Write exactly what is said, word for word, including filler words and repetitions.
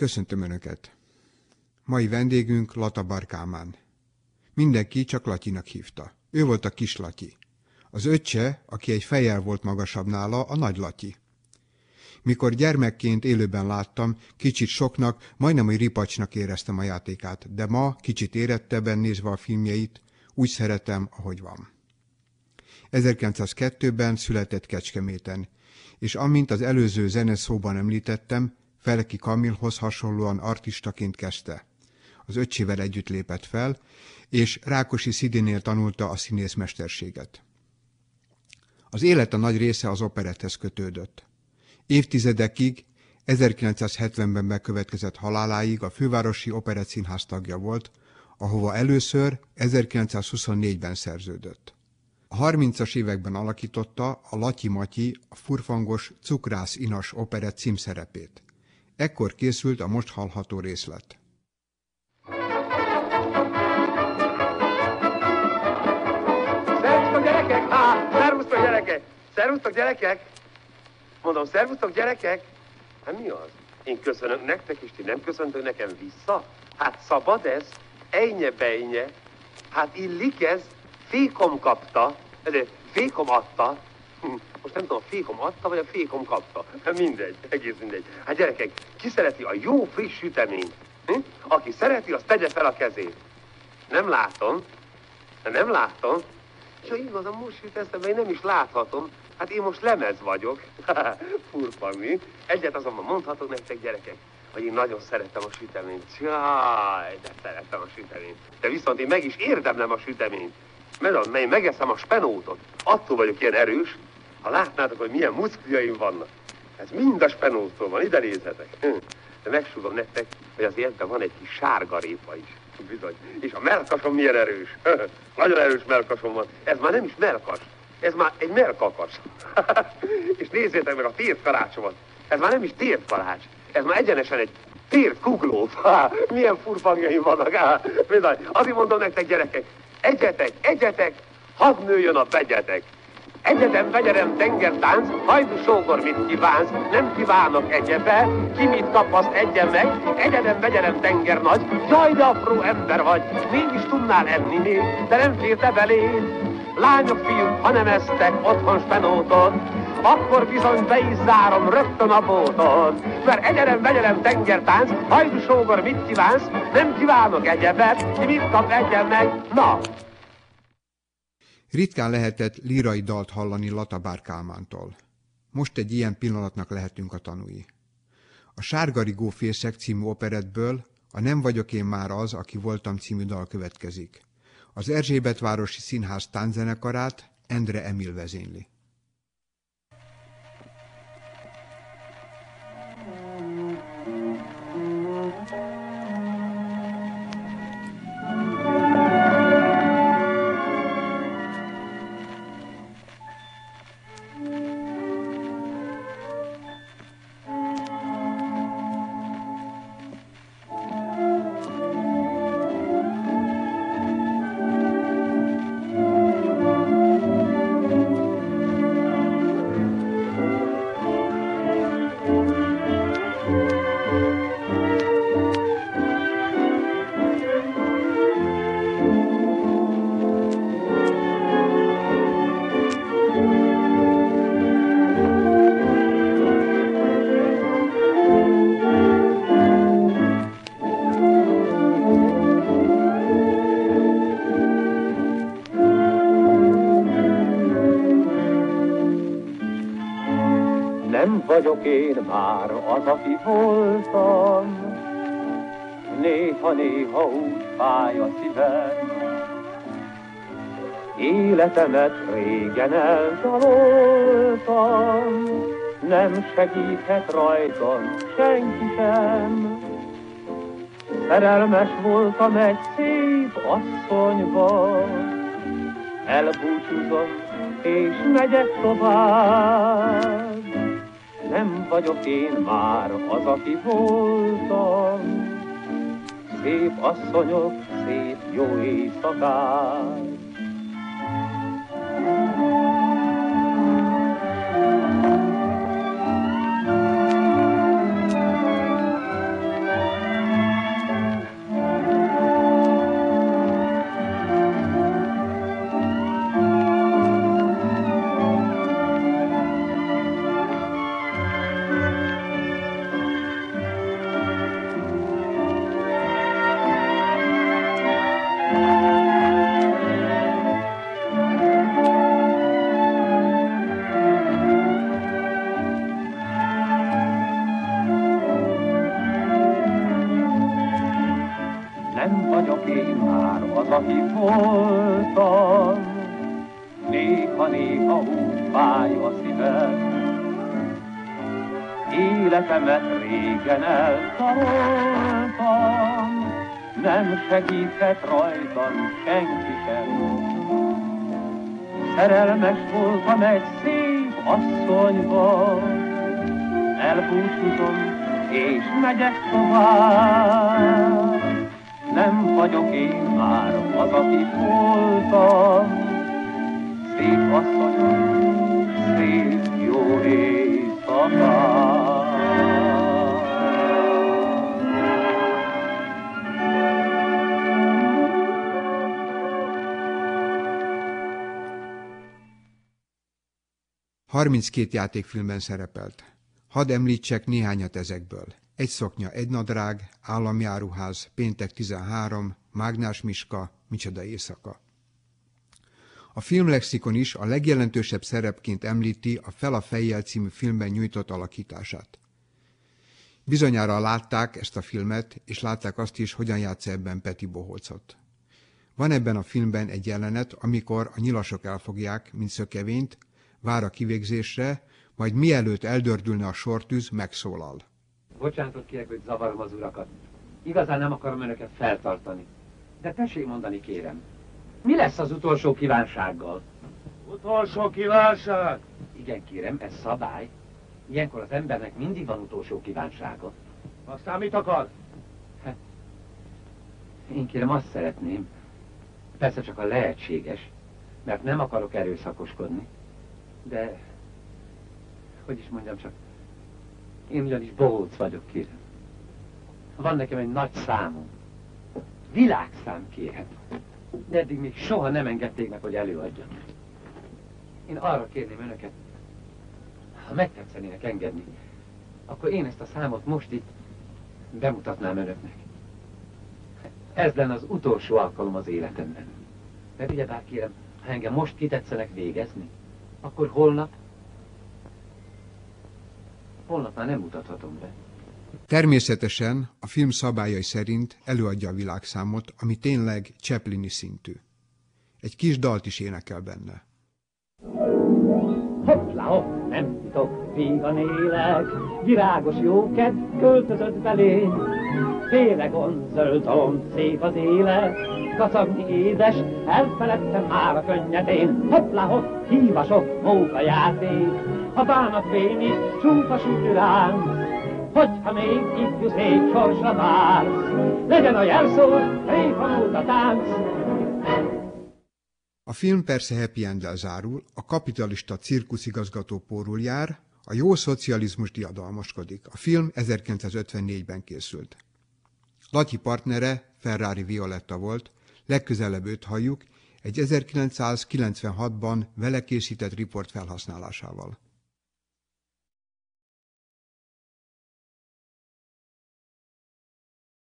Köszöntöm Önöket! Mai vendégünk Latabar Kálmán. Mindenki csak Latyinak hívta. Ő volt a Kis Latyi. Az öccse, aki egy fejjel volt magasabb nála, a Nagy Latyi. Mikor gyermekként élőben láttam, kicsit soknak, majdnem hogy ripacsnak éreztem a játékát, de ma, kicsit érettebben nézve a filmjeit, úgy szeretem, ahogy van. ezerkilencszázkettőben született Kecskeméten, és amint az előző zeneszóban említettem, Feleki Kamilhoz hasonlóan artistaként kezdte. Az öccsével együtt lépett fel, és Rákosi Szidinél tanulta a színészmesterséget. Az élete nagy része az operetthez kötődött. Évtizedekig, ezerkilencszázhetvenben bekövetkezett haláláig a Fővárosi Operettszínház tagja volt, ahova először ezerkilencszázhuszonnégyben szerződött. A harmincas években alakította a Latyi Matyi, a furfangos Cukrász Inas operett címszerepét. Ekkor készült a most hallható részlet. Szervusztok gyerekek! Há! Szervusztok gyerekek! Szervusztok gyerekek! Mondom, szervusztok gyerekek! Hát mi az? Én köszönök nektek, és ti nem köszöntök nekem vissza? Hát szabad ez? Ejnye bejnye! Hát illik ez? Fékom kapta, de fékom adta. Most nem tudom, a fékom adta, vagy a fékom kapta. Mindegy, egész mindegy. Hát gyerekek, ki szereti a jó friss süteményt? Hm? Aki szereti, az tegye fel a kezét. Nem látom. Nem látom. És ha igazán most jut eszembe, én nem is láthatom. Hát én most lemez vagyok. Furfa mi. Egyet azonban mondhatok nektek, gyerekek, hogy én nagyon szeretem a süteményt. Jaj, de szeretem a süteményt. De viszont én meg is érdemlem a süteményt. Mert én megeszem a spenótot. Attól vagyok ilyen erős, ha látnátok, hogy milyen muszkliaim vannak. Ez mind a spenótól van, ide nézhetek. De megsúgom nektek, hogy az érte van egy kis sárga répa is. Bizony. És a melkasom milyen erős. Nagyon erős melkasom van. Ez már nem is melkas. Ez már egy melkakas. És nézzétek meg a tértkalácsomat. Ez már nem is tértkalács. Ez már egyenesen egy tértkugló. Milyen furfangjaim vannak. Bizony. Azért mondom nektek, gyerekek, egyetek, egyetek, hadd nőjön a begyetek. Egyetem, vegyerem, tengertánc, hajdu sógor, mit kívánsz, nem kívánok egyebe, ki mit kap, azt egyen meg, egyetem, vegyerem, tenger nagy, jaj, de apró ember vagy, mégis tudnál enni még, de nem férte beléd. Lányok, fiúk, ha nem esztek otthon spenótot, akkor bizony be is zárom rögtön a bótot. Mert egyetem, vegyerem, tengertánc, hajdu sógor, mit kívánsz, nem kívánok egyebet, ki mit kap, egyen meg, na! Ritkán lehetett lírai dalt hallani Latabar Kálmántól. Most egy ilyen pillanatnak lehetünk a tanúi. A Sárgarigó Fészek című operettből a Nem vagyok én már az, aki voltam című dal következik. Az Erzsébetvárosi Színház tánczenekarát Endre Emil vezényli. Nem vagyok én már az, aki voltam, néha-néha úgy fáj a szívem. Életemet régen elzsaroltam, nem segíthet rajtam senki sem. Szerelmes voltam egy szép asszonyba, elbúcsúzom és megyek tovább. Nem vagyok én már az, aki voltam, szép asszonyok, szép jó éjszakát. aki voltam, néha-néha úgy fáj a szívem. Életemet régen eltaroltam, nem segített rajtam senki sem. Szerelmes voltam egy szép asszonyba, elbúcsúzom és megyek tovább. Nem vagyok én már az, aki voltam, szép asszonyom, szép jó éjszakát. harminckét játékfilmben szerepelt. Hadd említsek néhányat ezekből. Egy szoknya, egy nadrág, Állami áruház, Péntek tizenhárom, Mágnás Miska, Micsoda éjszaka. A filmlexikon is a legjelentősebb szerepként említi a Fel a fejjel című filmben nyújtott alakítását. Bizonyára látták ezt a filmet, és látták azt is, hogyan játsza ebben Peti Bohócot. Van ebben a filmben egy jelenet, amikor a nyilasok elfogják, mint szökevényt, vár a kivégzésre, majd mielőtt eldördülne a sortűz, megszólal. Bocsánatot kérek, hogy zavarom az urakat. Igazán nem akarom önöket feltartani. De tessék mondani, kérem. Mi lesz az utolsó kívánsággal? Utolsó kívánság? Igen, kérem, ez szabály. Ilyenkor az embernek mindig van utolsó kívánsága. Aztán mit akar? Hát, én kérem azt szeretném, persze csak a lehetséges, mert nem akarok erőszakoskodni, de, hogy is mondjam csak, én ugyanis bohóc vagyok, kérem. Van nekem egy nagy számom. Világszám, kérem. De eddig még soha nem engedték meg, hogy előadjam. Én arra kérném önöket, ha megtetszenének engedni, akkor én ezt a számot most itt bemutatnám önöknek. Ez lenne az utolsó alkalom az életemben. Mert ugyebár kérem, ha engem most kitetszenek végezni, akkor holnap, holnap már nem mutathatom be. Természetesen a film szabályai szerint előadja a világszámot, ami tényleg Chaplini szintű. Egy kis dalt is énekel benne. Hoppla, hopp, nem titok, vígan élek, virágos jókedv költözött belém. Félegon, zöld alom, szép az élet, kacagni édes, elfeledtem már a könnyedén. Hoppla, hopp, hívasok, mókajáték, a bánat bénít, csupa sütő ránc. Hogyha még ifjú szép sorsra vársz, legyen a jelszó, réfanóta tánc. A film persze happy enddel zárul, a kapitalista cirkuszigazgató pórul jár, a jó szocializmus diadalmaskodik. A film ezerkilencszázötvennégyben készült. Latyi partnere Ferrari Violetta volt, legközelebb őt halljuk, egy ezerkilencszázkilencvenhatban vele készített riport felhasználásával.